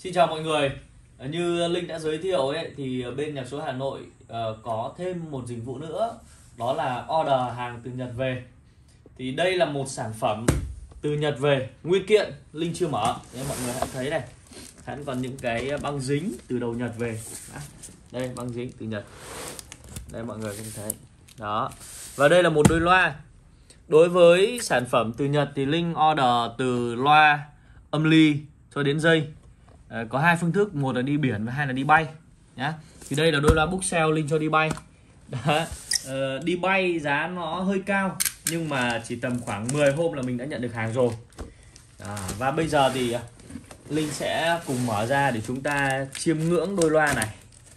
Xin chào mọi người. Như Linh đã giới thiệu ấy, thì bên Nhạc số Hà Nội có thêm một dịch vụ nữa, đó là order hàng từ Nhật về. Thì đây là một sản phẩm từ Nhật về nguyên kiện, Linh chưa mở nên mọi người hãy thấy này, hãy còn những cái băng dính từ đầu Nhật về. Đây băng dính từ Nhật, đây mọi người có thể thấy đó. Và đây là một đôi loa. Đối với sản phẩm từ Nhật thì Linh order từ loa âm ly cho đến dây. Có hai phương thức, một là đi biển và hai là đi bay nhá. Thì đây là đôi loa Bookshelf Linh cho đi bay. Đó. Đi bay giá nó hơi cao nhưng mà chỉ tầm khoảng 10 hôm là mình đã nhận được hàng rồi. Và bây giờ thì Linh sẽ cùng mở ra để chúng ta chiêm ngưỡng đôi loa này.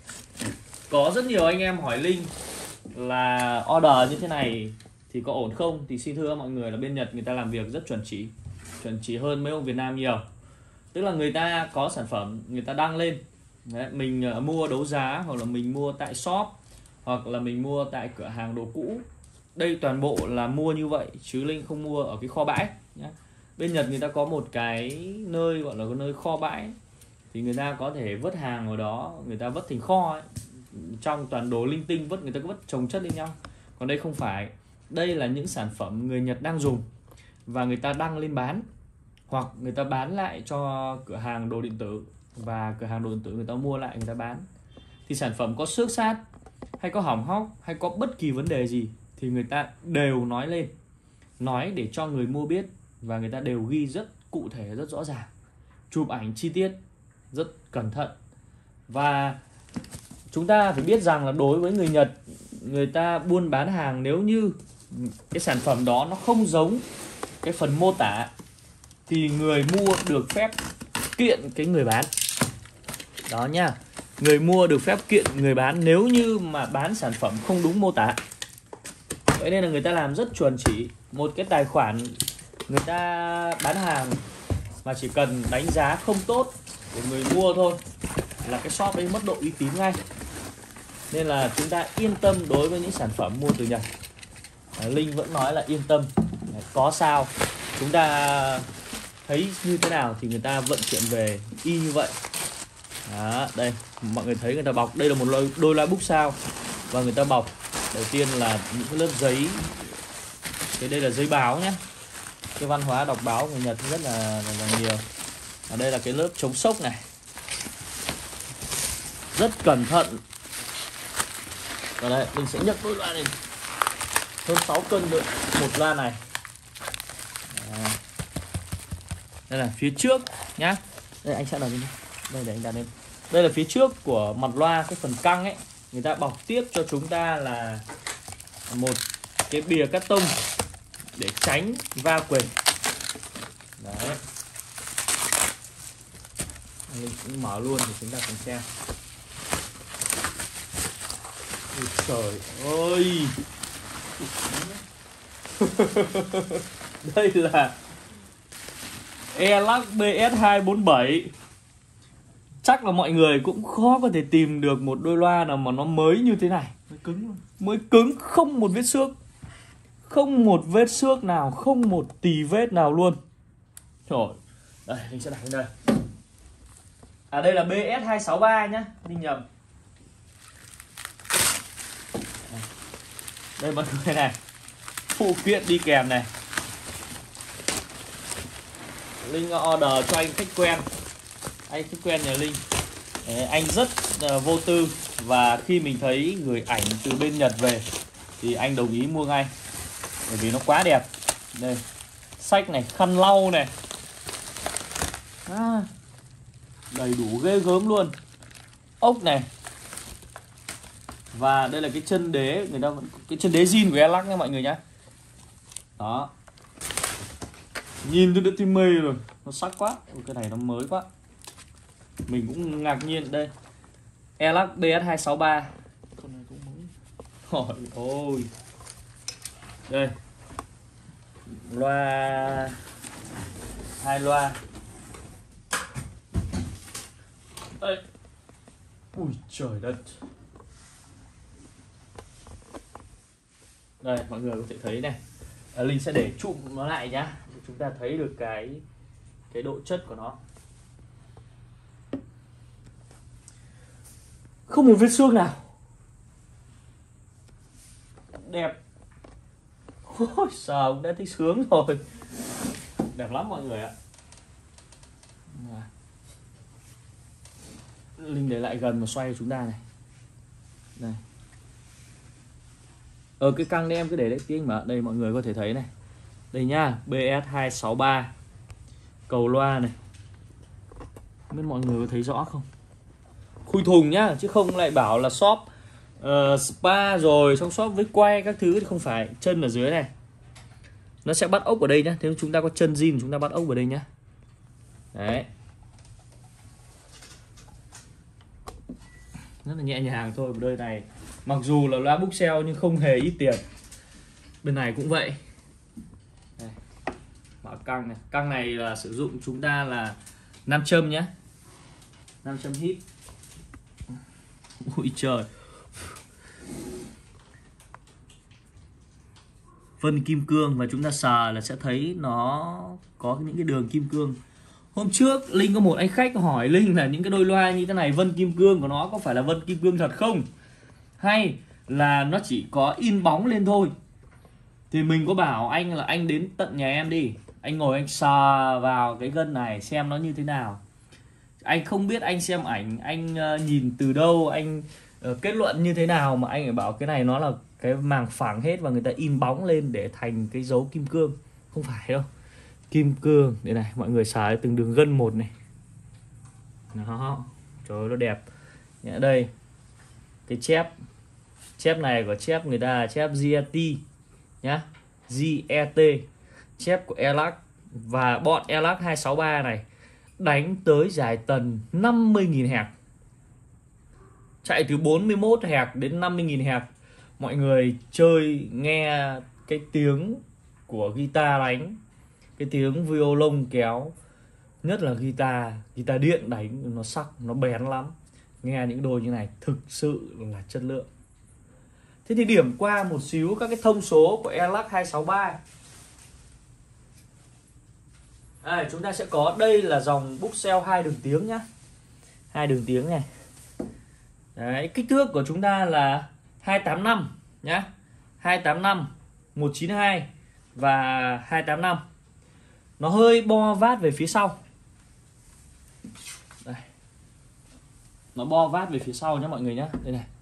Có rất nhiều anh em hỏi Linh là order như thế này thì có ổn không? Thì xin thưa mọi người là bên Nhật người ta làm việc rất chuẩn chỉ hơn mấy ông Việt Nam nhiều. Tức là người ta có sản phẩm, người ta đăng lên. Đấy, mình mua đấu giá hoặc là mình mua tại shop hoặc là mình mua tại cửa hàng đồ cũ. Đây toàn bộ là mua như vậy chứ Linh không mua ở cái kho bãi nhé. Bên Nhật người ta có một cái nơi gọi là cái nơi kho bãi, thì người ta có thể vứt hàng ở đó, người ta vứt thành kho ấy. Trong toàn đồ linh tinh vứt, người ta cứ vứt chồng chất lên nhau. Còn đây không phải, đây là những sản phẩm người Nhật đang dùng và người ta đăng lên bán, hoặc người ta bán lại cho cửa hàng đồ điện tử và cửa hàng đồ điện tử người ta mua lại người ta bán. Thì sản phẩm có xước sát hay có hỏng hóc hay có bất kỳ vấn đề gì thì người ta đều nói lên, nói để cho người mua biết, và người ta đều ghi rất cụ thể, rất rõ ràng, chụp ảnh chi tiết, rất cẩn thận. Và chúng ta phải biết rằng là đối với người Nhật, người ta buôn bán hàng, nếu như cái sản phẩm đó nó không giống cái phần mô tả thì người mua được phép kiện cái người bán. Đó nha. Người mua được phép kiện người bán nếu như mà bán sản phẩm không đúng mô tả. Vậy nên là người ta làm rất chuẩn chỉ. Một cái tài khoản người ta bán hàng mà chỉ cần đánh giá không tốt của người mua thôi là cái shop ấy mất độ uy tín ngay. Nên là chúng ta yên tâm đối với những sản phẩm mua từ Nhật. Linh vẫn nói là yên tâm. Có sao chúng ta thấy như thế nào thì người ta vận chuyển về y như vậy. Đó, đây mọi người thấy người ta bọc, đây là một đôi loa Bookshelf và người ta bọc đầu tiên là những cái lớp giấy. Cái đây là giấy báo nhé. Cái văn hóa đọc báo của Nhật rất là nhiều. Ở đây là cái lớp chống sốc này, rất cẩn thận. Và đây mình sẽ nhấc đôi loa này hơn 6 cân được một loa này. Đây là phía trước nhá. Đây anh sẽ đặt lên đây để anh đặt lên. Đây là phía trước của mặt loa, cái phần căng ấy, người ta bọc tiếp cho chúng ta là một cái bìa cắt tông để tránh va quệt. Đấy. Mình cũng mở luôn để chúng ta cùng xem. Ôi trời ơi. Đây là Elac BS247. Chắc là mọi người cũng khó có thể tìm được một đôi loa nào mà nó mới như thế này. Mới cứng, không một vết xước. Không một vết xước nào, không một tì vết nào luôn. Trời, đây, mình sẽ đặt lên đây. Đây là BS263 nhá, mình nhầm. Đây mọi người này, phụ kiện đi kèm này. Linh order cho anh khách quen. Anh khách quen nhà Linh. Anh rất vô tư, và khi mình thấy gửi ảnh từ bên Nhật về thì anh đồng ý mua ngay, bởi vì nó quá đẹp. Đây, sách này, khăn lau này, đầy đủ ghê gớm luôn. Ốc này. Và đây là cái chân đế, người ta vẫn cái chân đế zin của Elac nha mọi người nhá. Đó. Nhìn tôi đã thấy mê rồi, nó sắc quá. Cái này nó mới quá. Mình cũng ngạc nhiên. Đây Elac BS263. Con này cũng mới. Ôi ôi. Đây loa, hai loa. Đây. Ui trời đất. Đây mọi người có thể thấy này. Linh sẽ để chụm nó lại nhá, để chúng ta thấy được cái độ chất của nó. Không một vết xương nào. Đẹp. Ôi sao cũng đã thấy sướng rồi. Đẹp lắm mọi người ạ. Linh để lại gần và xoay cho chúng ta này. Đây. Ở cái căng đấy em cứ để đấy tiếng mà đây mọi người có thể thấy này. Đây nhá, BS263 cầu loa này. Không biết mọi người có thấy rõ không? Khui thùng nhá, chứ không lại bảo là shop spa rồi xong shop với quay các thứ thì không phải. Chân ở dưới này nó sẽ bắt ốc ở đây nhá. Nếu chúng ta có chân zin chúng ta bắt ốc ở đây nhá. Đấy. Rất là nhẹ nhàng thôi. Đôi này mặc dù là loa bookshelf nhưng không hề ít tiền. Bên này cũng vậy. Đây. Mở căng này. Căng này là sử dụng chúng ta là 5 châm nhé. 5 châm hít. Ui trời. Vân kim cương và chúng ta sờ là sẽ thấy nó có những cái đường kim cương. Hôm trước Linh có một anh khách hỏi Linh là những cái đôi loa như thế này vân kim cương của nó có phải là vân kim cương thật không? Hay là nó chỉ có in bóng lên thôi? Thì mình có bảo anh là anh đến tận nhà em đi. Anh ngồi anh sờ vào cái gân này xem nó như thế nào. Anh không biết anh xem ảnh, anh nhìn từ đâu, anh kết luận như thế nào mà anh phải bảo cái này nó là cái màng phẳng hết và người ta in bóng lên để thành cái dấu kim cương. Không phải đâu. Kim cương, đây này, mọi người xài từng đường gân một này. Đó, trời ơi nó đẹp. Nhá, đây. Cái chép này của chép người ta là chép GET nhá. GET. Chép của Elac và bọn Elac 263 này đánh tới giải tần 50.000 Hz. Chạy từ 41 Hz đến 50.000 Hz. Mọi người chơi nghe cái tiếng của guitar đánh, cái tiếng violon kéo, nhất là guitar điện đánh nó sắc, nó bén lắm. Nghe những đôi như này thực sự là chất lượng. Thế thì điểm qua một xíu các cái thông số của Elac 263. Chúng ta sẽ có đây là dòng bookshelf 2 đường tiếng nhá. 2 đường tiếng này. Đấy, kích thước của chúng ta là 285 nhá. 285, 192 và 285. Nó hơi bo vát về phía sau. Đây. Nó bo vát về phía sau nhá mọi người nhá. Đây này.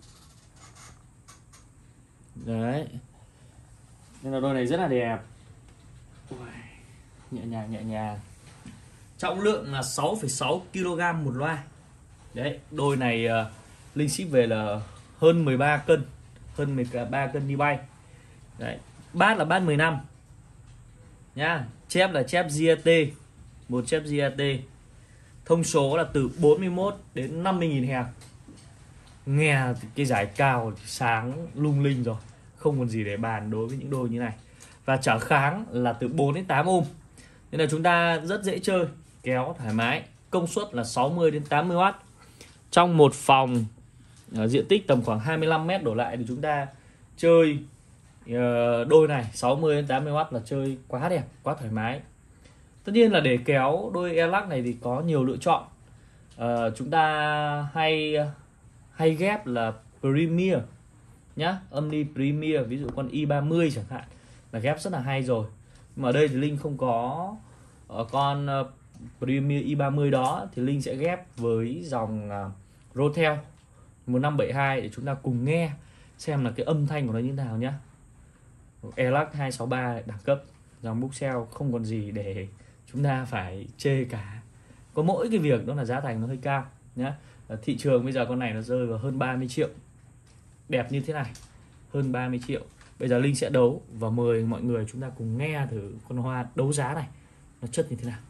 Đấy. Nên là đôi này rất là đẹp. Ui, nhẹ nhàng. Trọng lượng là 6,6 kg một loa. Đấy, đôi này Linh ship về là hơn 13 cân, hơn 13 cân đi bay. Đấy, bát là bát 15 nhá, chép là chép GET, một chép GET. Thông số là từ 41 đến 50.000 Hz. Nghe cái giải cao sáng lung linh rồi, không còn gì để bàn đối với những đôi như này. Và trở kháng là từ 4 đến 8 ohm. Nên là chúng ta rất dễ chơi, kéo thoải mái. Công suất là 60 đến 80W. Trong một phòng diện tích tầm khoảng 25 m đổ lại thì chúng ta chơi đôi này 60 đến 80W là chơi quá đẹp, quá thoải mái. Tất nhiên là để kéo đôi Elac này thì có nhiều lựa chọn. Chúng ta hay ghép là Premier nhá, âm ly Premier, ví dụ con i30 chẳng hạn là ghép rất là hay rồi. Mà ở đây thì Linh không có con Premier i30 đó, thì Linh sẽ ghép với dòng Rotel 1572 để chúng ta cùng nghe xem là cái âm thanh của nó như thế nào nhá. Elac 263 đẳng cấp, dòng bookshelf không còn gì để chúng ta phải chê cả. Có mỗi cái việc đó là giá thành nó hơi cao nhá. Thị trường bây giờ con này nó rơi vào hơn 30 triệu. Đẹp như thế này, hơn 30 triệu. Bây giờ Linh sẽ đấu và mời mọi người chúng ta cùng nghe thử con hoa đấu giá này nó chất như thế nào.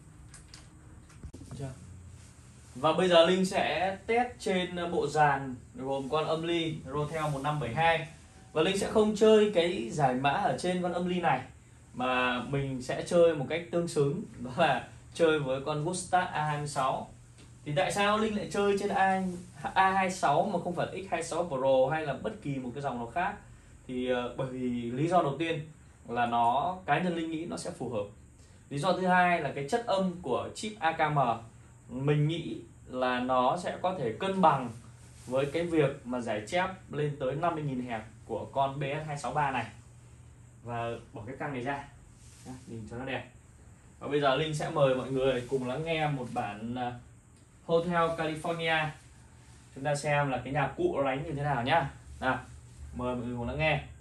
Và bây giờ Linh sẽ test trên bộ dàn gồm con âm ly Rotel 1572. Và Linh sẽ không chơi cái giải mã ở trên con âm ly này, mà mình sẽ chơi một cách tương xứng, đó là chơi với con Gustad A26. Thì tại sao Linh lại chơi trên A26 mà không phải X26 Pro hay là bất kỳ một cái dòng nào khác? Thì bởi vì lý do đầu tiên là nó, cá nhân Linh nghĩ nó sẽ phù hợp. Lý do thứ hai là cái chất âm của chip AKM mình nghĩ là nó sẽ có thể cân bằng với cái việc mà giải chép lên tới 50.000 hẹp của con BS263 này. Và bỏ cái căng này ra nhìn cho nó đẹp. Và bây giờ Linh sẽ mời mọi người cùng lắng nghe một bản Hotel California. Chúng ta xem là cái nhạc cụ đánh như thế nào nhá. Nào, mời mọi người cùng lắng nghe.